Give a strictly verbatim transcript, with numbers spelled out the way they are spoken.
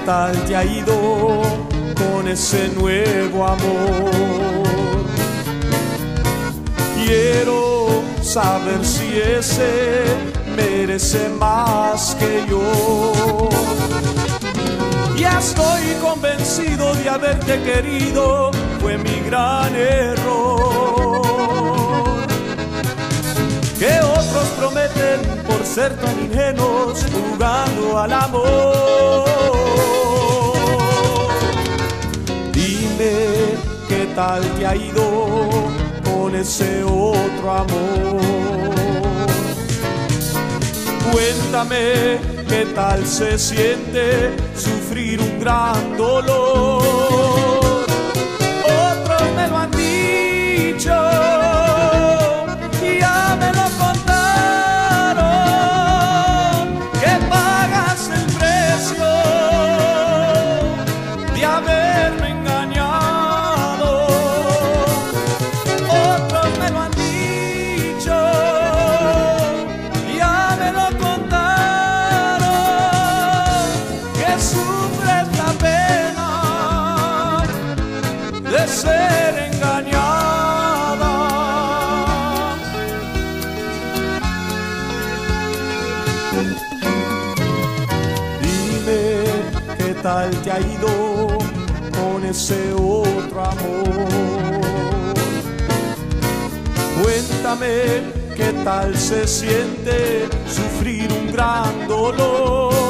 tal te ha ido con ese nuevo amor? Quiero saber si ese merece más que yo. Ya estoy convencido de haberte querido, fue mi gran error. Que otros prometen por ser tan ingenuos, jugando al amor. Dime qué tal te ha ido con ese otro amor. Cuéntame qué tal se siente sufrir un gran dolor. Otros me lo han dicho, ya me lo contaron, que pagas el precio de haberme engañado. Otros me lo han dicho, ya me lo contaron, que sufres la pena de ser engañada. Dime qué tal te ha ido con ese otro amor. Cuéntame qué tal se siente sufrir un gran dolor.